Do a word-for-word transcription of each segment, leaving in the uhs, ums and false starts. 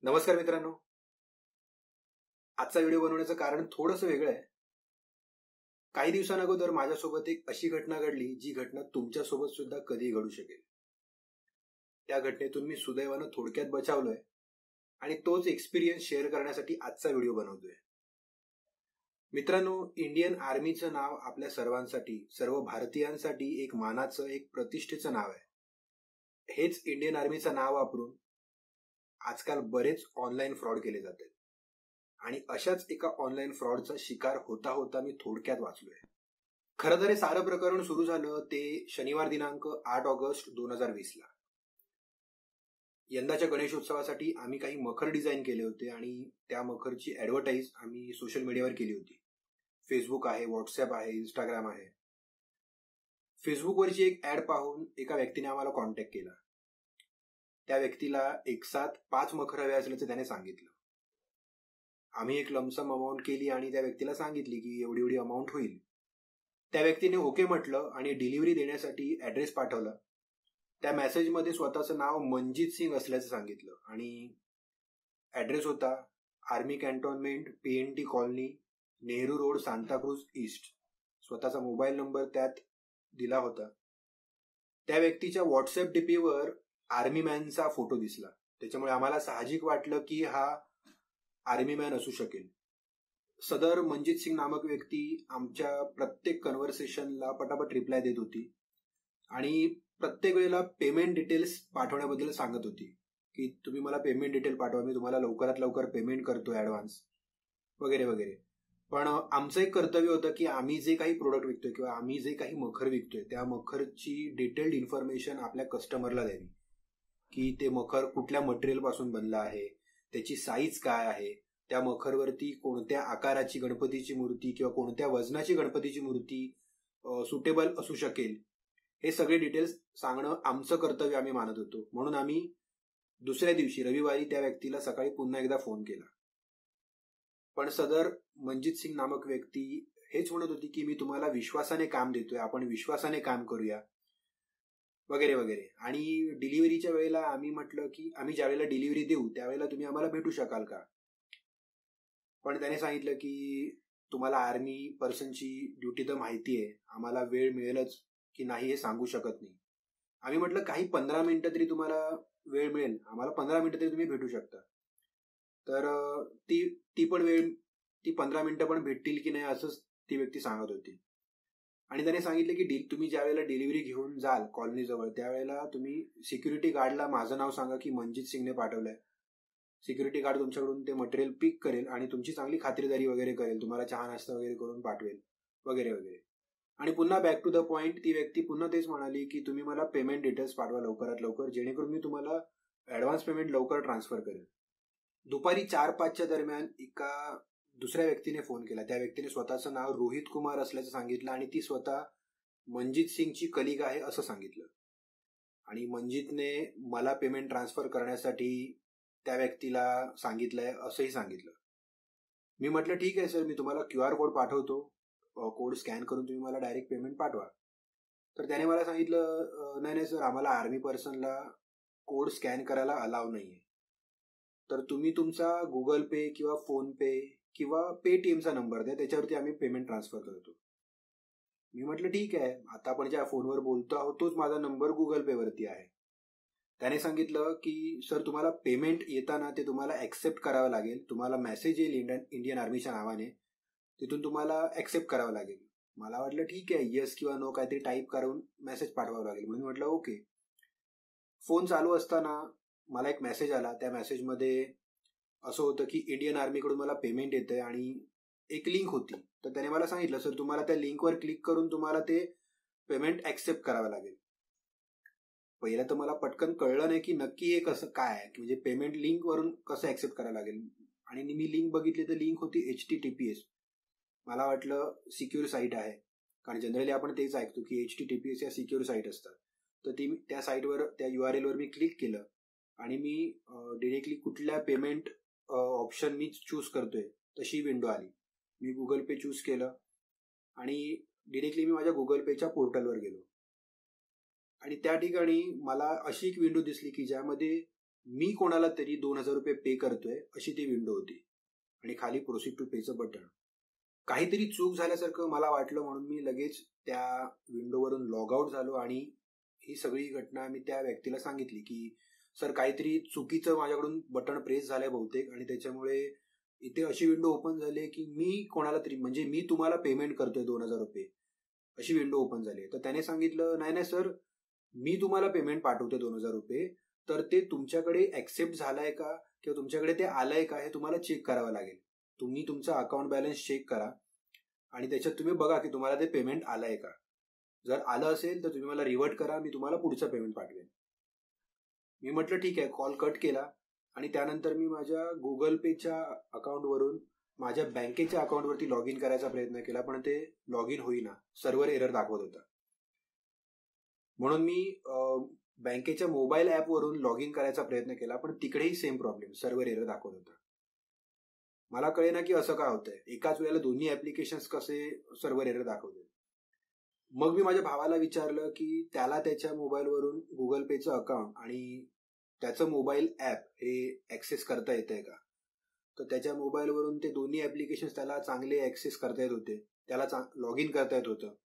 नमस्कार मित्रांनो, आजचा व्हिडिओ बनवण्याचं कारण थोडंसं वेगळं आहे. काही दिवसांअगोदर माझ्यासोबत एक अशी घटना घडली जी घटना तुमच्यासोबत सुद्धा कधी घडू शकेल. त्या घटनेतून मी सुदैवानं थोडक्यात बचावलोय आणि तोच एक्सपिरियन्स शेअर करण्यासाठी आजचा व्हिडिओ बनवतोय. मित्रांनो, इंडियन आर्मीचं नाव आपल्या सर्वांसाठी, सर्व भारतीयांसाठी एक मानाचं, एक प्रतिष्ठेचं नाव आहे. हेच इंडियन आर्मीचं नाव वापरून आजकाल बरेच ऑनलाईन फ्रॉड केले जातात आणि अशाच एका ऑनलाईन फ्रॉडचा शिकार होता होता मी थोडक्यात वाचलोय. खरं तर हे सारं प्रकरण सुरू झालं ते शनिवार दिनांक आठ ऑगस्ट दोन हजार वीस ला. यंदाच्या गणेशोत्सवासाठी आम्ही काही मखर डिझाईन केले होते आणि त्या मखरची ऍडव्हर्टाईज आम्ही सोशल मीडियावर केली होती. फेसबुक आहे, व्हॉट्सअप आहे, इंस्टाग्राम आहे. फेसबुकवरची एक ऍड पाहून एका व्यक्तीने आम्हाला कॉन्टॅक्ट केला. त्या व्यक्तीला एक साथ पाच मखर हवे असल्याचं त्याने सांगितलं. आम्ही एक लमसम अमाऊंट केली आणि त्या व्यक्तीला सांगितली की एवढी एवढी अमाऊंट होईल. त्या व्यक्तीने ओके म्हटलं आणि डिलिव्हरी देण्यासाठी ऍड्रेस पाठवला. त्या मेसेजमध्ये स्वतःचं नाव मनजित सिंग असल्याचं सांगितलं आणि ऍड्रेस होता army cantonment, PNT colony, Nehru road, Santacruz east. स्वतःचा मोबाईल नंबर त्यात दिला होता. त्या व्यक्तीच्या व्हॉट्सअप डीपीवर आर्मी मॅनचा फोटो दिसला. त्याच्यामुळे आम्हाला साहजिक वाटलं की हा आर्मी मॅन असू शकेल. सदर मनजित सिंग नामक व्यक्ती आमच्या प्रत्येक कन्व्हर्सेशनला पटापट रिप्लाय देत होती आणि प्रत्येक वेळेला पेमेंट डिटेल्स पाठवण्याबद्दल सांगत होती की तुम्ही मला पेमेंट डिटेल पाठवा, मी तुम्हाला लवकरात लवकर पेमेंट करतो ऍडव्हान्स वगैरे वगैरे. पण आमचं एक कर्तव्य होतं की आम्ही जे काही प्रोडक्ट विकतोय किंवा आम्ही जे काही मखर विकतोय त्या मखरची डिटेल्ड इन्फॉर्मेशन आपल्या कस्टमरला द्यावी, की ते मखर कुठल्या मटेरियल पासून बनलं आहे, त्याची साईज काय आहे, त्या मखरवरती कोणत्या आकाराची गणपतीची मूर्ती किंवा कोणत्या वजनाची गणपतीची मूर्ती सुटेबल असू शकेल, हे सगळे डिटेल्स सांगणं आमचं कर्तव्य आम्ही मानत होतो. म्हणून आम्ही दुसऱ्या दिवशी रविवारी त्या व्यक्तीला सकाळी पुन्हा एकदा फोन केला. पण सदर मनजित सिंग नामक व्यक्ती हेच म्हणत होती की मी तुम्हाला विश्वासाने काम देतोय, आपण विश्वासाने काम करूया वगैरे वगैरे. आणि डिलिव्हरीच्या वेळेला आम्ही म्हटलं की आम्ही ज्या वेळेला डिलिव्हरी देऊ त्यावेळेला तुम्ही आम्हाला भेटू शकाल का. पण त्याने सांगितलं की तुम्हाला आर्मी पर्सनची ड्युटी तर माहिती आहे, आम्हाला वेळ मिळेलच की नाही हे सांगू शकत नाही. आम्ही म्हटलं काही पंधरा मिनिटं तरी तुम्हाला वेळ मिळेल, आम्हाला पंधरा मिनिटं तरी तुम्ही भेटू शकता. तर ती ती पण वेळ ती पंधरा मिनिटं पण भेटतील की नाही असंच ती व्यक्ती सांगत होती. आणि त्याने सांगितलं की डी तुम्ही ज्या वेळेला डिलिव्हरी घेऊन जाल कॉलनीजवळ त्यावेळेला तुम्ही सिक्युरिटी गार्डला माझं नाव सांगा की मनजित सिंगने पाठवलंय. सिक्युरिटी गार्ड तुमच्याकडून ते मटेरियल पिक करेल आणि तुमची चांगली खात्रीदारी वगैरे करेल, तुम्हाला चहा नाश्ता वगैरे करून पाठवेल वगैरे वगैरे. आणि पुन्हा बॅक टू द पॉइंट ती व्यक्ती पुन्हा तेच म्हणाली की तुम्ही मला पेमेंट डिटेल्स पाठवा लवकरात लवकर, जेणेकरून मी तुम्हाला ऍडव्हान्स पेमेंट लवकर ट्रान्सफर करेल. दुपारी चार पाचच्या दरम्यान एका दुसऱ्या व्यक्तीने फोन केला. त्या व्यक्तीने स्वतःचं नाव रोहित कुमार असल्याचं सांगितलं आणि ती स्वतः मनजित सिंगची कलिग आहे असं सांगितलं. आणि मनजितने मला पेमेंट ट्रान्सफर करण्यासाठी त्या व्यक्तीला सांगितलंय असंही सांगितलं. मी म्हटलं ठीक आहे सर, मी तुम्हाला क्यू आर कोड पाठवतो, कोड स्कॅन करून तुम्ही मला डायरेक्ट पेमेंट पाठवा. तर त्याने मला सांगितलं नाही नाही सर, आम्हाला आर्मी पर्सनला कोड स्कॅन करायला अलाव नाहीये, तर तुम्ही तुमचा गुगल पे किंवा फोन पे किंवा पेटीएमचा नंबर द्या, त्याच्यावरती आम्ही पेमेंट ट्रान्सफर करतो. मी म्हटलं ठीक आहे, आता आपण ज्या फोनवर बोलतो आहोत तोच माझा नंबर गुगल पे वरती आहे. त्याने सांगितलं की सर तुम्हाला पेमेंट येताना ते तुम्हाला ऍक्सेप्ट करावं लागेल, तुम्हाला मेसेज येईल इंडियन इंडियन आर्मीच्या नावाने, तिथून तुम्हाला ऍक्सेप्ट करावं लागेल. मला वाटलं ठीक आहे, येस किंवा नो काहीतरी टाईप करून मेसेज पाठवावं लागेल. म्हणून म्हटलं ओके. फोन चालू असताना मला एक मेसेज आला. त्या मेसेजमध्ये असं होतं की इंडियन आर्मीकडून मला पेमेंट येतंय आणि एक लिंक होती. तर त्याने मला सांगितलं सर तुम्हाला त्या लिंकवर क्लिक करून तुम्हाला ते पेमेंट ऍक्सेप्ट करावं लागेल. पहिलं तर मला पटकन कळलं नाही की नक्की हे कसं काय आहे, की म्हणजे पेमेंट लिंकवरून कसं ऍक्सेप्ट करावं लागेल. आणि मी लिंक बघितली तर लिंक होती H T T P S. मला वाटलं सिक्युअर साईट आहे, कारण जनरली आपण तेच ऐकतो की H T T P S या सिक्युअर साईट असतात. तर ती त्या साईटवर त्या यू आर एलवर मी क्लिक केलं आणि मी डिरेक्टली कुठल्या पेमेंट ऑप्शन मी चूज करतोय तशी विंडो आली. मी गुगल पे चूज केलं आणि डिरेक्टली मी माझ्या गुगल पेच्या पोर्टलवर गेलो आणि त्या ठिकाणी मला अशी एक विंडो दिसली की ज्यामध्ये मी कोणाला तरी दोन हजार रुपये पे करतोय अशी ती विंडो होती आणि खाली प्रोसीड टू पेचं बटन. काहीतरी चूक झाल्यासारखं मला वाटलं म्हणून मी लगेच त्या विंडोवरून लॉग आउट झालो आणि ही सगळी घटना मी त्या व्यक्तीला सांगितली की सर काहीतरी चुकीचं माझ्याकडून बटन प्रेस झालंय बहुतेक आणि त्याच्यामुळे इथे अशी विंडो ओपन झाली की मी कोणाला तरी म्हणजे मी तुम्हाला पेमेंट करतोय दोन हजार रुपये अशी विंडो ओपन झाली. तर त्याने सांगितलं नाही नाही सर मी तुम्हाला पेमेंट पाठवतोय दोन हजार रुपये तर ते तुमच्याकडे ऍक्सेप्ट झालंय का किंवा तुमच्याकडे ते आलंय का हे तुम्हाला चेक करावं लागेल. तुम्ही तुमचा अकाउंट बॅलन्स चेक करा आणि त्याच्यात तुम्ही बघा की तुम्हाला ते पेमेंट आलंय का. जर आलं असेल तर तुम्ही मला रिव्हर्ट करा, मी तुम्हाला पुढचं पेमेंट पाठवेन. मी म्हटलं ठीक आहे, कॉल कट केला आणि त्यानंतर मी माझ्या गुगल पेच्या अकाउंटवरून माझ्या बँकेच्या अकाउंटवरती लॉग इन करायचा प्रयत्न केला पण ते लॉग इन होईना, सर्व्हर एरर दाखवत होता. म्हणून मी बँकेच्या मोबाईल ऍपवरून लॉग इन करायचा प्रयत्न केला पण तिकडेही सेम प्रॉब्लेम, सर्व्हर एरर दाखवत होता. मला कळेना की असं काय होतंय, एकाच वेळेला दोन्ही ऍप्लिकेशन्स कसे सर्व्हर एरर दाखवते. मग मी माझ्या भावाला विचारलं की त्याला त्याच्या मोबाईलवरून गुगल पेचं अकाउंट आणि त्याचं मोबाईल ऍप हे ऍक्सेस करता येतंय का. तर त्याच्या मोबाईलवरून ते दोन्ही ऍप्लिकेशन्स त्याला चांगले ऍक्सेस करता येत होते, त्याला लॉग इन करता येत होतं.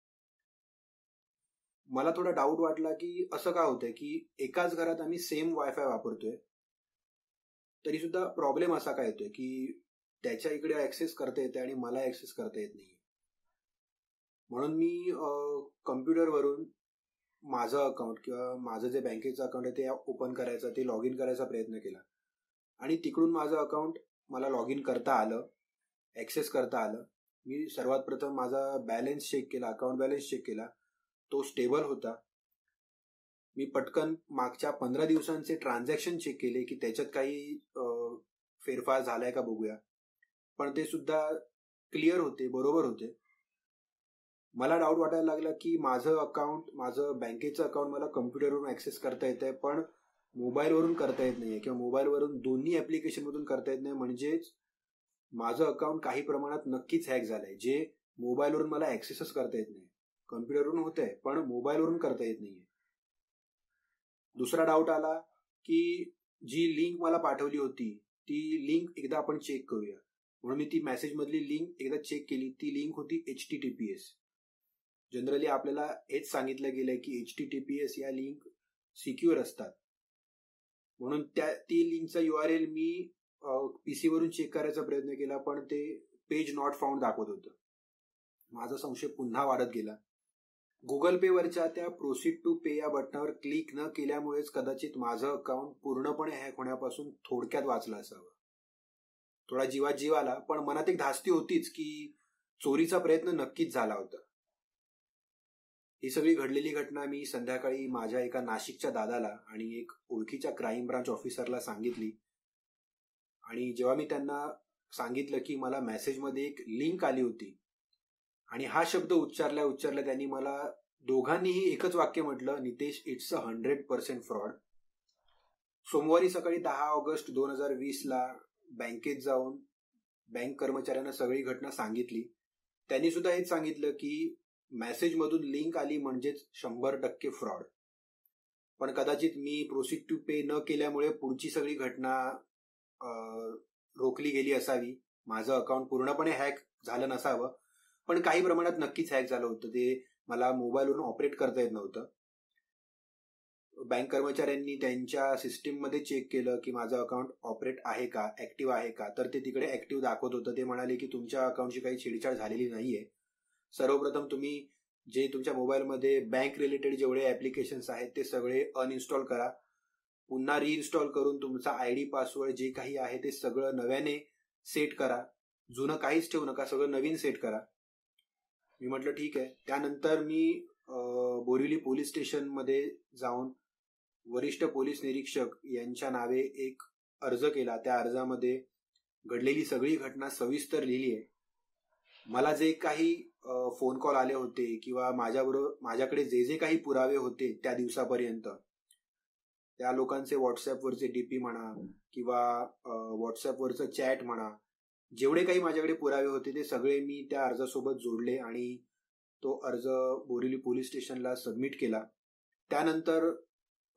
मला थोडा डाऊट वाटला की असं का होतंय की एकाच घरात आम्ही सेम वायफाय वापरतोय तरी सुद्धा प्रॉब्लेम असा काय येतोय की त्याच्या इकडे ऍक्सेस करता येते आणि मला ऍक्सेस करता येत नाही. म्हणून मी कम्प्युटरवरून माझं अकाउंट किंवा माझं जे बँकेचं अकाउंट आहे ते ओपन करायचं, ते लॉग इन करायचा प्रयत्न केला आणि तिकडून माझं अकाउंट मला लॉग इन करता आलं, ऍक्सेस करता आलं. मी सर्वात प्रथम माझा बॅलन्स चेक केला, अकाउंट बॅलन्स चेक केला, तो स्टेबल होता. मी पटकन मागच्या पंधरा दिवसांचे ट्रान्झॅक्शन चेक केले की त्याच्यात काही फेरफार झालाय का बघूया, पण ते सुद्धा क्लिअर होते, बरोबर होते. मला डाऊट वाटायला लागला की माझं अकाउंट, माझं बँकेचं अकाउंट मला कम्प्युटरवरून ऍक्सेस करता येत आहे पण मोबाईलवरून करता येत नाहीये किंवा मोबाईलवरून दोन्ही ऍप्लिकेशन मधून करता येत नाही. म्हणजेच माझं अकाउंट काही प्रमाणात नक्कीच हॅक झालंय, जे मोबाईलवरून मला ऍक्सेसच करता येत नाही. कम्प्युटरवरून होतंय पण मोबाईलवरून करता येत नाहीये. दुसरा डाऊट आला की जी लिंक मला पाठवली होती ती लिंक एकदा आपण चेक करूया, म्हणून मी ती मेसेज मधली लिंक एकदा चेक केली. ती लिंक होती H T T P S. Generally आपल्याला हेच सांगितलं गेलंय की H T T P S या लिंक सिक्युअर असतात, म्हणून त्या ती लिंकचा यू आर एल मी पीसी वरून चेक करायचा प्रयत्न केला पण ते पेज नॉट फाउंड दाखवत होतं. माझा संशय पुन्हा वाढत गेला. गुगल पे वरच्या त्या प्रोसीड टू पे या बटनावर क्लिक न केल्यामुळेच कदाचित माझं अकाउंट पूर्णपणे हॅक होण्यापासून थोडक्यात वाचलं असावं. थोडा जीवात जीव आला पण मनात एक धास्ती होतीच की चोरीचा प्रयत्न नक्कीच झाला होता. ही सगळी घडलेली घटना मी संध्याकाळी माझ्या एका नाशिकच्या दादाला आणि एक ओळखीच्या क्राईम ब्रांच ऑफिसरला सांगितली आणि जेव्हा मी त्यांना सांगितलं की मला मेसेजमध्ये एक लिंक आली होती आणि हा शब्द उच्चारल्या उच्चारल्या त्यांनी मला दोघांनीही एकच वाक्य म्हटलं, Nitesh it's a hundred percent fraud. सोमवारी सकाळी दहा ऑगस्ट दोन हजार वीस ला बँकेत जाऊन बँक कर्मचाऱ्यांना सगळी घटना सांगितली. त्यांनी सुद्धा हेच सांगितलं की मेसेजमधून लिंक आली म्हणजेच शंभर टक्के फ्रॉड. पण कदाचित मी प्रोसीड टू पे न केल्यामुळे पुढची सगळी घटना रोखली गेली असावी. माझं अकाउंट पूर्णपणे हॅक झालं नसावं पण काही प्रमाणात नक्कीच हॅक झालं होतं. ते मला मोबाईलवरून ऑपरेट करता येत नव्हतं. बँक कर्मचाऱ्यांनी त्यांच्या सिस्टीममध्ये चेक केलं की माझं अकाउंट ऑपरेट आहे का, ऍक्टिव्ह आहे का, तर ते तिकडे ऍक्टिव्ह दाखवत होतं. ते म्हणाले की तुमच्या अकाउंटची काही छेडछाड झालेली नाहीये. सर्वप्रथम तुम्ही जे तुमच्या मोबाईलमध्ये बँक रिलेटेड जेवढे ऍप्लिकेशन्स आहेत ते सगळे अनइन्स्टॉल करा, पुन्हा रिइन्स्टॉल करून तुमचा आयडी पासवर्ड जे काही आहे ते सगळं नव्याने सेट करा, जुनं काहीच ठेवू नका, सगळं नवीन सेट करा. मी म्हटलं ठीक आहे. त्यानंतर मी बोरिवली पोलीस स्टेशनमध्ये जाऊन वरिष्ठ पोलीस निरीक्षक यांच्या नावे एक अर्ज केला. त्या अर्जामध्ये घडलेली सगळी घटना सविस्तर लिहिली आहे. मला जे काही फोन कॉल आले होते किंवा माझ्याबरोबर माझ्याकडे जे जे काही पुरावे होते त्या दिवसापर्यंत, त्या लोकांचे व्हॉट्सअपवरचे डीपी म्हणा किंवा व्हॉट्सअपवरचं चॅट म्हणा, जेवढे काही माझ्याकडे पुरावे होते ते सगळे मी त्या अर्जासोबत जोडले आणि तो अर्ज बोरिवली पोलीस स्टेशनला सबमिट केला. त्यानंतर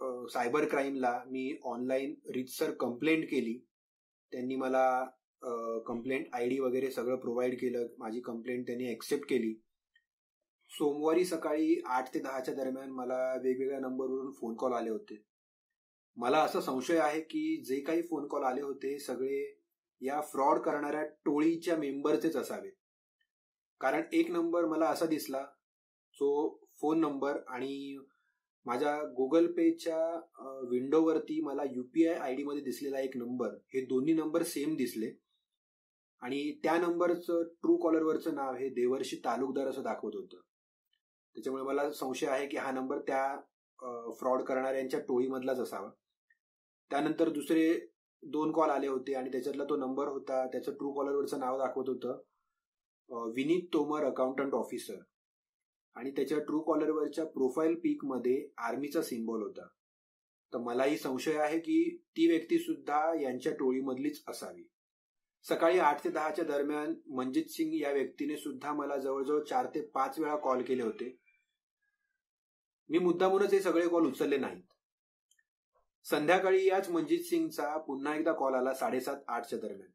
सायबर क्राईमला मी ऑनलाईन रितसर कंप्लेंट केली. त्यांनी मला कंप्लेंट आय डी वगैरे सगळं प्रोव्हाइड केलं. माझी कंप्लेंट त्यांनी ऍक्सेप्ट केली. सोमवारी सकाळी आठ ते दहाच्या दरम्यान मला वेगवेगळ्या नंबरवरून फोन कॉल आले होते. मला असा संशय आहे की जे काही फोन कॉल आले होते सगळे या फ्रॉड करणाऱ्या टोळीच्या मेंबरचेच असावे. कारण एक नंबर मला असा दिसला जो फोन नंबर आणि माझ्या गुगल पेच्या विंडोवरती मला युपीआय आय डी मध्ये दिसलेला एक नंबर, हे दोन्ही नंबर सेम दिसले. आणि त्या नंबरचं ट्रू कॉलरवरचं नाव हे देवर्षी तालुकदार असं दाखवत होतं. त्याच्यामुळे मला संशय आहे की हा नंबर त्या फ्रॉड करणाऱ्यांच्या टोळीमधलाच असावा. त्यानंतर दुसरे दोन कॉल आले होते आणि त्याच्यातला तो नंबर होता, त्याचं ट्रू कॉलरवरचं नाव दाखवत होतं विनीत तोमर अकाउंटंट ऑफिसर, आणि त्याच्या ट्रू कॉलरवरच्या प्रोफाईल पिक मध्ये आर्मीचा सिम्बॉल होता. तर मलाही संशय आहे की ती व्यक्ती सुद्धा यांच्या टोळीमधलीच असावी. सकाळी आठ ते दहाच्या दरम्यान मनजित सिंग या व्यक्तीने सुद्धा मला जवळजवळ चार ते पाच वेळा कॉल केले होते. मी मुद्दामूनच हे सगळे कॉल उचलले नाहीत. संध्याकाळी याच मनजित सिंगचा पुन्हा एकदा कॉल आला साडेसात आठच्या दरम्यान.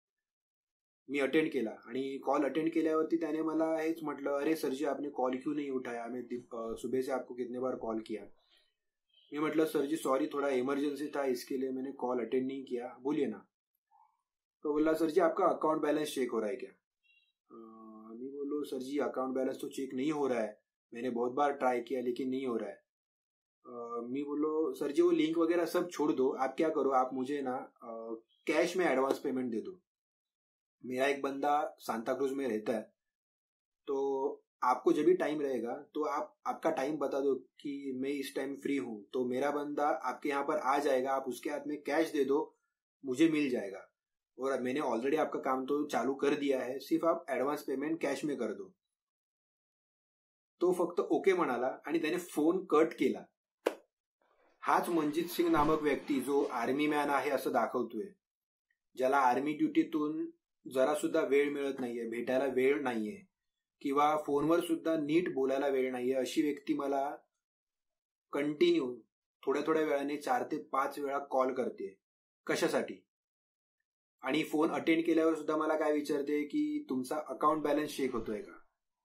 मी अटेंड केला आणि कॉल अटेंड केल्यावरती त्याने मला हेच म्हटलं, अरे सरजी आपने कॉल क्यों नहीं उठाया, मैं सुबह से आपको कितने बार कॉल किया. मी म्हटलं सरजी सॉरी थोड़ा इमरजेंसी था इसके लिए मैंने कॉल अटेंड नहीं किया, बोलिए ना. तो बोला सरजी आपका अकाउंट बैलेंस चेक हो रहा है क्या. मैं बोलो सरजी अकाउंट बैलेंस तो चेक नहीं हो रहा है, मैंने बहुत बार ट्राई किया लेकिन नहीं हो रहा है. मैं बोलो सरजी वो लिंक वगैरह सब छोड़ दो, आप क्या करो आप मुझे ना कैश में एडवांस पेमेंट दे दो. मेरा एक बंदा सांता क्रूज में रहता है, तो आपको जब भी टाइम रहेगा तो आप आपका टाइम बता दो कि मैं इस टाइम फ्री हूं, तो मेरा बंदा आपके यहाँ पर आ जाएगा, आप उसके हाथ में कैश दे दो, मुझे मिल जाएगा. और मैंने ऑलरेडी आपका काम तो चालू कर दिया है, सिर्फ आप एडवांस पेमेंट कैश में कर दो. तो फक्त ओके म्हणाला आणि त्याने फोन कट केला. हाच मनजित सिंग नामक व्यक्ती जो आर्मी मॅन आहे असं दाखवतोय, ज्याला आर्मी ड्युटीतून जरा सुद्धा वेळ मिळत नाहीये, भेटायला वेळ नाहीये किंवा फोनवर सुद्धा नीट बोलायला वेळ नाहीये, अशी व्यक्ती मला कंटिन्यू थोड्या थोड्या वेळाने चार ते पाच वेळा कॉल करते. कशासाठी? आणि फोन अटेंड केल्यावर सुद्धा मला काय विचारते की तुमचा अकाउंट बॅलन्स चेक होतोय का.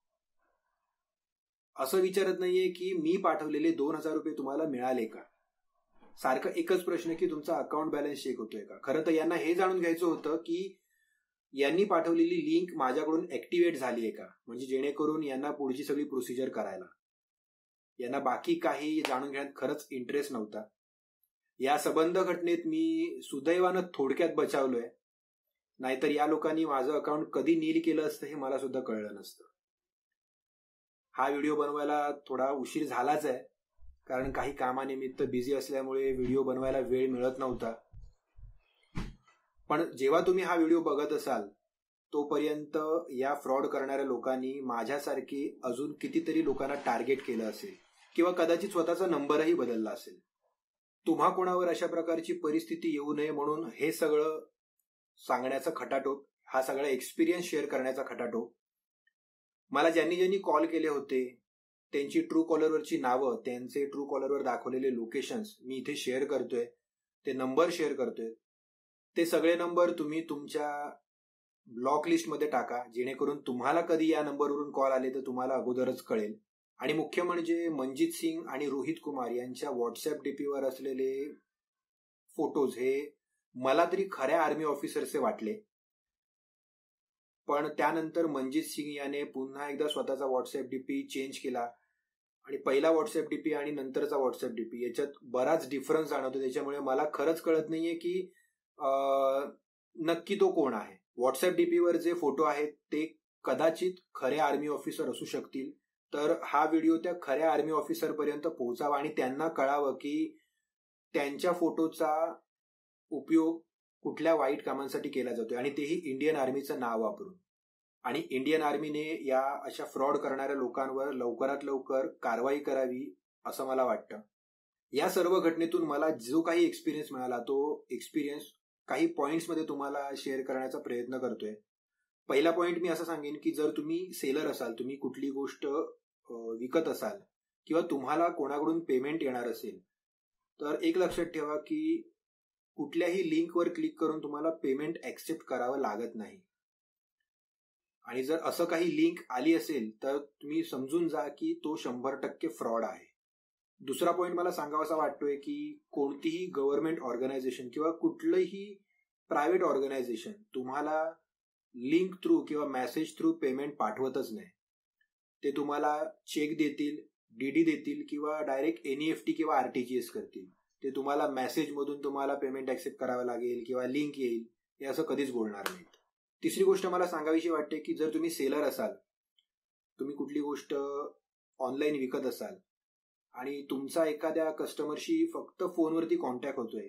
असं विचारत नाहीये की मी पाठवलेले दोन हजार रुपये तुम्हाला मिळाले का. सारखं एकच प्रश्न की तुमचा अकाउंट बॅलन्स चेक होतोय का. खरं तर यांना हे जाणून घ्यायचं होतं की यांनी पाठवलेली लिंक माझ्याकडून ऍक्टिव्हेट झाली आहे का, म्हणजे जेणेकरून यांना पुढची सगळी प्रोसिजर करायला. यांना बाकी काही जाणून घेण्यात खरंच इंटरेस्ट नव्हता. या सबंध घटनेत मी सुदैवानं थोडक्यात बचावलोय, नाहीतर या लोकांनी माझं अकाउंट कधी नील केलं असतं हे मला सुद्धा कळलं नसतं. हा व्हिडिओ बनवायला थोडा उशीर झालाच आहे, कारण काही कामानिमित्त बिझी असल्यामुळे व्हिडिओ बनवायला वेळ मिळत नव्हता. पण जेव्हा तुम्ही हा व्हिडिओ बघत असाल तोपर्यंत या फ्रॉड करणाऱ्या लोकांनी माझ्यासारखी अजून कितीतरी लोकांना टार्गेट केलं असेल किंवा कदाचित स्वतःचा नंबरही बदलला असेल. तुम्हा कोणावर अशा प्रकारची परिस्थिती येऊ नये म्हणून हे सगळं सांगण्याचा खटाटोप, हा सगळा एक्सपिरियन्स शेअर करण्याचा खटाटोप. मला ज्यांनी ज्यांनी कॉल केले होते त्यांची ट्रू कॉलरवरची नावं, त्यांचे ट्रू कॉलरवर दाखवलेले लोकेशन्स मी इथे शेअर करतोय, ते नंबर शेअर करतोय. ते सगळे नंबर तुम्ही तुमच्या ब्लॉक लिस्टमध्ये टाका, जेणेकरून तुम्हाला कधी या नंबरवरून कॉल आले तर तुम्हाला अगोदरच कळेल. आणि मुख्य म्हणजे मनजित सिंग आणि रोहित कुमार यांच्या व्हॉट्सअप डीपीवर असलेले फोटोज हे मला तरी खऱ्या आर्मी ऑफिसरचे वाटले. पण त्यानंतर मनजित सिंग याने पुन्हा एकदा स्वतःचा व्हॉट्सअप डीपी चेंज केला आणि पहिला व्हॉट्सअप डीपी आणि नंतरचा व्हॉट्सअप डीपी याच्यात बराच डिफरन्स जाणवतो. त्याच्यामुळे मला खरंच कळत नाहीये की नक्की तो कोण आहे. व्हॉट्सअप डीपीवर जे फोटो आहेत ते कदाचित खरे आर्मी ऑफिसर असू शकतील, तर हा व्हिडिओ त्या खऱ्या आर्मी ऑफिसर पर्यंत पोहोचावा आणि त्यांना कळावं की त्यांच्या फोटोचा उपयोग कुठल्या वाईट कामांसाठी केला जातोय, आणि तेही इंडियन आर्मीचं नाव वापरून. आणि इंडियन आर्मीने या अशा फ्रॉड करणाऱ्या लोकांवर लवकरात लवकर कारवाई करावी असं मला वाटतं. या सर्व घटनेतून मला जो काही एक्सपिरियन्स मिळाला तो एक्सपिरियन्स काही पॉइंट्समध्ये तुम्हाला शेअर करण्याचा प्रयत्न करतोय. पहिला पॉइंट मी असं सांगेन की जर तुम्ही सेलर असाल, तुम्ही कुठली गोष्ट विकत असाल किंवा तुम्हाला कोणाकडून पेमेंट येणार असेल, तर एक लक्षात ठेवा की कुठल्याही लिंकवर क्लिक करून तुम्हाला पेमेंट ऍक्सेप्ट करावं लागत नाही. आणि जर असं काही लिंक आली असेल तर तुम्ही समजून जा की तो शंभर टक्के फ्रॉड आहे. दुसरा पॉइंट मला सांगावासा वाटतोय की कोणतीही गव्हर्नमेंट ऑर्गनायझेशन किंवा कुठलंही प्रायव्हेट ऑर्गनायझेशन तुम्हाला लिंक थ्रू किंवा मेसेज थ्रू पेमेंट पाठवतच नाही. ते तुम्हाला चेक देतील, डीडी देतील किंवा डायरेक्ट एनईएफटी किंवा आरटीजीएस करतील. ते तुम्हाला मेसेज मधून तुम्हाला पेमेंट ऍक्सेप्ट करावं लागेल किंवा लिंक येईल हे असं कधीच बोलणार नाही. तिसरी गोष्ट मला सांगावीशी वाटते की जर तुम्ही सेलर असाल, तुम्ही कुठली गोष्ट ऑनलाईन विकत असाल आणि तुमचा एखाद्या कस्टमरशी फक्त फोनवरती कॉन्टॅक्ट होतोय,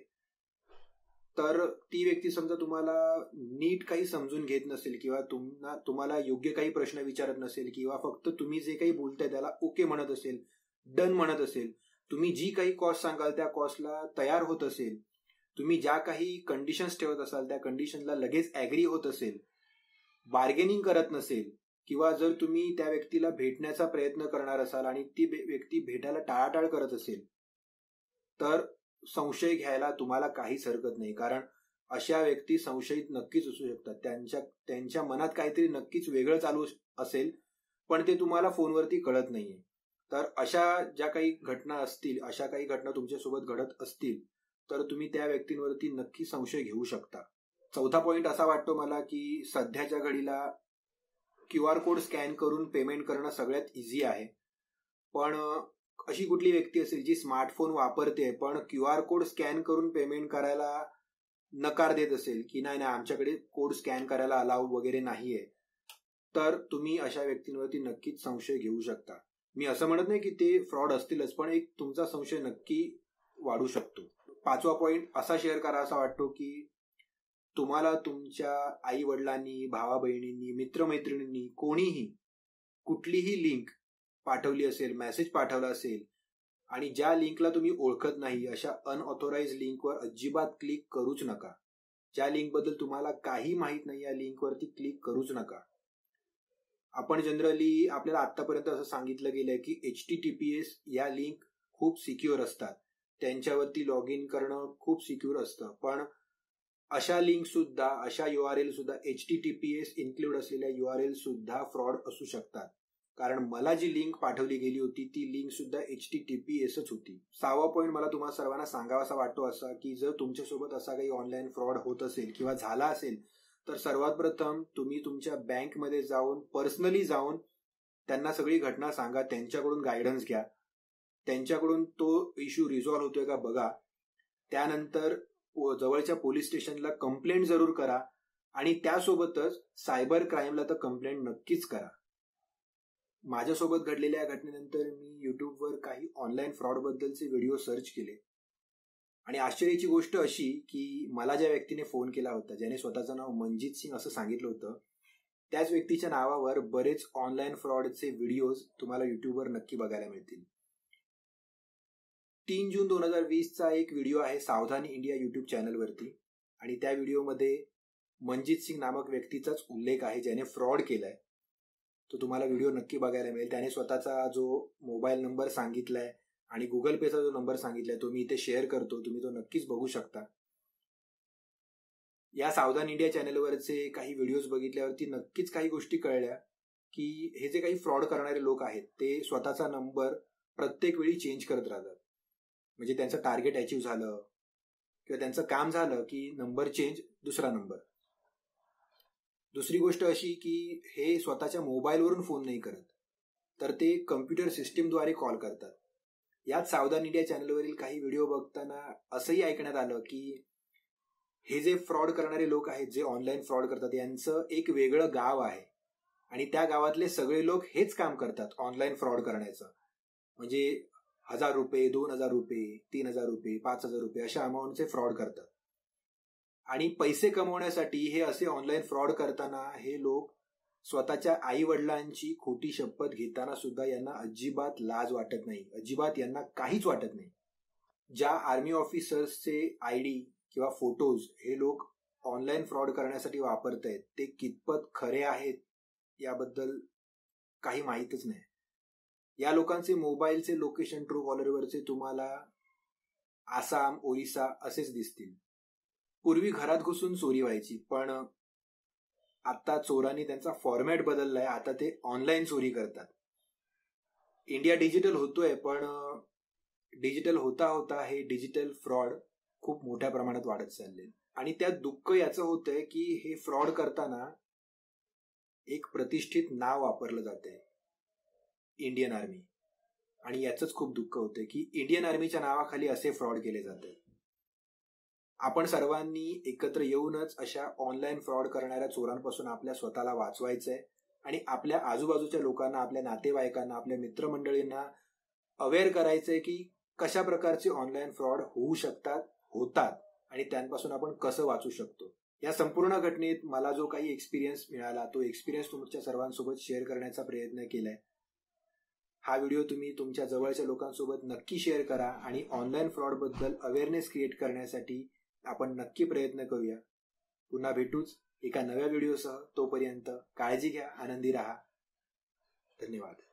तर ती व्यक्ती समजा तुम्हाला नीट काही समजून घेत नसेल किंवा तुम्हाला योग्य काही प्रश्न विचारत नसेल किंवा फक्त तुम्ही जे काही बोलताय त्याला ओके म्हणत असेल, डन म्हणत असेल, तुम्ही जी काही कॉस्ट सांगाल त्या कॉस्टला तयार होत असेल, तुम्ही ज्या काही कंडिशन्स ठेवत असाल त्या कंडिशनला लगेच ऍग्री होत असेल, बार्गेनिंग करत नसेल किंवा जर तुम्ही त्या व्यक्तीला भेटण्याचा प्रयत्न करणार असाल आणि ती व्यक्ती भेटायला टाळाटाळ करत असेल, तर संशय घ्यायला तुम्हाला काहीच हरकत नाही. कारण अशा व्यक्ती संशयित नक्कीच असू शकतात. त्यांच्या त्यांच्या मनात काहीतरी नक्कीच वेगळं चालू असेल, पण ते तुम्हाला फोनवरती कळत नाहीये. तर अशा ज्या काही घटना असतील, अशा काही घटना तुमच्यासोबत घडत असतील तर तुम्ही त्या व्यक्तींवरती नक्की संशय घेऊ शकता. चौथा पॉइंट असा वाटतो मला की सध्याच्या घडीला क्यू आर कोड स्कॅन करून पेमेंट करणं सगळ्यात इझी आहे. पण अशी कुठली व्यक्ती असेल जी स्मार्टफोन वापरते पण क्यू आर कोड स्कॅन करून पेमेंट करायला नकार देत असेल की नाही नाही आमच्याकडे कोड स्कॅन करायला अलाउ वगैरे नाहीये, तर तुम्ही अशा व्यक्तींवरती नक्कीच संशय घेऊ शकता. मी असं म्हणत नाही की ते फ्रॉड असतीलच, पण एक तुमचा संशय नक्की वाढू शकतो. पाचवा पॉइंट असा शेअर करा असा वाटतो की तुम्हाला तुमच्या आई वडिलांनी, भावा बहिणींनी, मित्रमैत्रिणींनी कोणीही कुठलीही लिंक पाठवली असेल, मेसेज पाठवला असेल आणि ज्या लिंकला तुम्ही ओळखत नाही अशा अनऑथोराइज लिंकवर अजिबात क्लिक करूच नका. ज्या लिंकबद्दल तुम्हाला काही माहित नाही या लिंकवरती क्लिक करूच नका. आपण जनरली आपल्याला आतापर्यंत असं सांगितलं गेलंय की H T T P S या लिंक खूप सिक्युअर असतात, त्यांच्यावरती लॉग इन करणं खूप सिक्युअर असतं. पण अशा लिंक सुद्धा, अशा युआरएल सुद्धा, H T T P S include असलेल्या युआरएल सुद्धा फ्रॉड असू शकतात. कारण मला जी लिंक पाठवली गेली होती ती लिंक सुद्धा एच टी टी पी एसच होती. सहावा पॉईंट मला तुम्हाला सर्वांना सांगावासा वाटतो असा की जर तुमच्यासोबत असा काही ऑनलाईन फ्रॉड होत असेल किंवा झाला असेल तर सर्वात प्रथम तुम्ही तुमच्या बँकमध्ये जाऊन पर्सनली जाऊन त्यांना सगळी घटना सांगा, त्यांच्याकडून गायडन्स घ्या, त्यांच्याकडून तो इश्यू रिझॉल्व्ह होतोय का बघा. त्यानंतर जवळच्या पोलीस स्टेशनला कंप्लेंट जरूर करा आणि त्यासोबतच सायबर क्राईमला तर कंप्लेंट नक्कीच करा. माझ्यासोबत घडलेल्या घटनेनंतर मी युट्यूबवर काही ऑनलाईन फ्रॉड बद्दलचे व्हिडिओ सर्च केले आणि आश्चर्याची गोष्ट अशी की मला ज्या व्यक्तीने फोन केला होता, ज्याने स्वतःचं नाव मनजित सिंग असं सांगितलं होतं, त्याच व्यक्तीच्या नावावर बरेच ऑनलाईन फ्रॉडचे व्हिडिओज तुम्हाला युट्यूबवर नक्की बघायला मिळतील. तीन जून दोन हजार वीसचा एक व्हिडिओ आहे सावधान इंडिया युट्यूब चॅनलवरती आणि त्या व्हिडिओमध्ये मनजित सिंग नामक व्यक्तीचाच उल्लेख आहे ज्याने फ्रॉड केलाय. तो तुम्हाला व्हिडिओ नक्की बघायला मिळेल. त्याने स्वतःचा जो मोबाईल नंबर सांगितलाय आणि गुगल पेचा जो नंबर सांगितलाय तो मी इथे शेअर करतो, तुम्ही तो नक्कीच बघू शकता. या सावधान इंडिया चॅनलवरचे काही व्हिडिओज बघितल्यावरती नक्कीच काही गोष्टी कळल्या की हे जे काही फ्रॉड करणारे लोक आहेत ते स्वतःचा नंबर प्रत्येक वेळी चेंज करत राहतात. म्हणजे त्यांचं टार्गेट अचीव्ह झालं किंवा त्यांचं काम झालं की नंबर चेंज, दुसरा नंबर. दुसरी गोष्ट अशी की हे स्वतःच्या मोबाईलवरून फोन नाही करत, तर ते कम्प्युटर सिस्टीमद्वारे कॉल करतात. याच सावधान इंडिया चॅनलवरील काही व्हिडिओ बघताना असंही ऐकण्यात आलं की हे जे फ्रॉड करणारे लोक आहेत, जे ऑनलाईन फ्रॉड करतात, यांचं एक वेगळं गाव आहे आणि त्या गावातले सगळे लोक हेच काम करतात ऑनलाईन फ्रॉड करण्याचं. म्हणजे हजार रुपये, दोन हजार रुपये, तीन हजार रुपये, पाच हजार रुपये अशा अमाऊंटचे फ्रॉड करतात. आणि पैसे कमवण्यासाठी हे असे ऑनलाईन फ्रॉड करताना हे लोक स्वतःच्या आई वडिलांची खोटी शपथ घेताना सुद्धा यांना अजिबात लाज वाटत नाही, अजिबात यांना काहीच वाटत नाही. ज्या आर्मी ऑफिसर्सचे आय डी किंवा फोटोज हे लोक ऑनलाईन फ्रॉड करण्यासाठी वापरतायत ते कितपत खरे आहेत याबद्दल काही माहीतच नाही. या लोकांचे मोबाईलचे लोकेशन ट्रू कॉलरवरचे तुम्हाला आसाम, ओरिसा असेच दिसतील. पूर्वी घरात घुसून चोरी व्हायची, पण आता चोरांनी त्यांचा फॉर्मॅट बदललाय. आता ते ऑनलाईन चोरी करतात. इंडिया डिजिटल होतोय, पण डिजिटल होता होता हे डिजिटल फ्रॉड खूप मोठ्या प्रमाणात वाढत चालले. आणि त्यात दुःख याचं होतंय की हे फ्रॉड करताना एक प्रतिष्ठित नाव वापरलं जातंय, इंडियन आर्मी. आणि याचंच खूप दुःख होतंय की इंडियन आर्मीच्या नावाखाली असे फ्रॉड केले जातात. आपण सर्वांनी एकत्र येऊनच अशा ऑनलाईन फ्रॉड करणाऱ्या चोरांपासून आपल्या स्वतःला वाचवायचंय आणि आपल्या आजूबाजूच्या लोकांना, आपल्या नातेवाईकांना, आपल्या मित्रमंडळींना अवेअर करायचंय की कशा प्रकारचे ऑनलाईन फ्रॉड होऊ शकतात, होतात आणि त्यांपासून आपण कसं वाचू शकतो. या संपूर्ण घटनेत मला जो काही एक्सपिरियन्स मिळाला तो एक्सपिरियन्स तुमच्या सर्वांसोबत शेअर करण्याचा प्रयत्न केलाय. हा व्हिडिओ तुम्ही तुमच्या जवळच्या लोकांसोबत नक्की शेअर करा आणि ऑनलाईन फ्रॉड बद्दल अवेअरनेस क्रिएट करण्यासाठी आपण नक्की प्रयत्न करूया. पुन्हा भेटूच एका नव्या व्हिडिओसह. तोपर्यंत काळजी घ्या, आनंदी राहा. धन्यवाद.